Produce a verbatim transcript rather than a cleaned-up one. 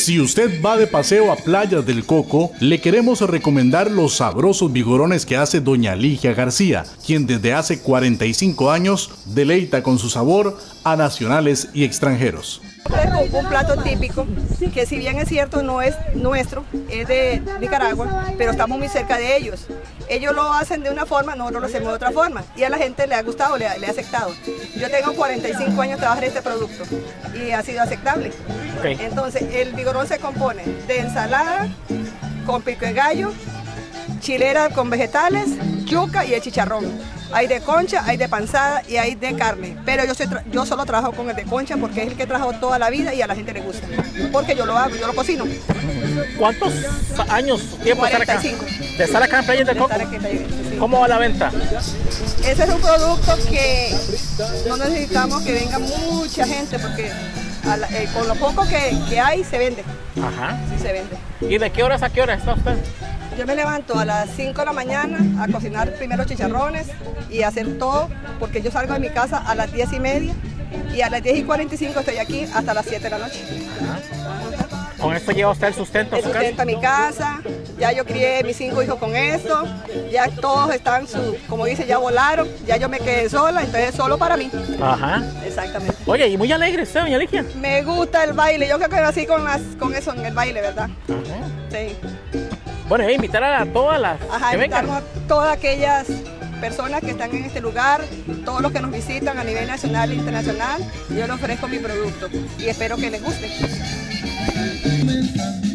Si usted va de paseo a Playas del Coco, le queremos recomendar los sabrosos vigorones que hace doña Ligia García, quien desde hace cuarenta y cinco años deleita con su sabor a nacionales y extranjeros. Un plato típico que, si bien es cierto no es nuestro, es de Nicaragua, pero estamos muy cerca de ellos. Ellos lo hacen de una forma, nosotros lo hacemos de otra forma, y a la gente le ha gustado, le ha, le ha aceptado. Yo tengo cuarenta y cinco años trabajando en este producto y ha sido aceptable. Okay. Entonces el vigorón se compone de ensalada con pico de gallo, chilera con vegetales, yuca y el chicharrón. Hay de concha, hay de panzada y hay de carne, pero yo, soy yo solo trabajo con el de concha porque es el que trabajo toda la vida y a la gente le gusta, porque yo lo hago, yo lo cocino. ¿Cuántos años tiempo estar acá? ¿De estar acá en Playas del Coco? Sí. ¿Cómo va la venta? Ese es un producto que no necesitamos que venga mucha gente porque a la, eh, con lo poco que, que hay se vende. Ajá. Sí se vende. ¿Y de qué horas a qué hora está usted? Yo me levanto a las cinco de la mañana a cocinar primero chicharrones y hacer todo, porque yo salgo de mi casa a las diez y media y a las diez y cuarenta y cinco estoy aquí hasta las siete de la noche. Ajá. ¿Con esto lleva usted el sustento a el su sustento casa? a mi casa, ya yo crié mis cinco hijos con esto, ya todos están, su, como dice, ya volaron, ya yo me quedé sola, entonces solo para mí. Ajá. Exactamente. Oye, y muy alegre usted, doña Ligia. Me gusta el baile, yo creo que nací con, las, con eso en el baile, ¿verdad? Ajá. Sí. Bueno, y invitar a todas las Ajá, que vengan. a todas aquellas personas que están en este lugar, todos los que nos visitan a nivel nacional e internacional, yo les ofrezco mi producto y espero que les guste.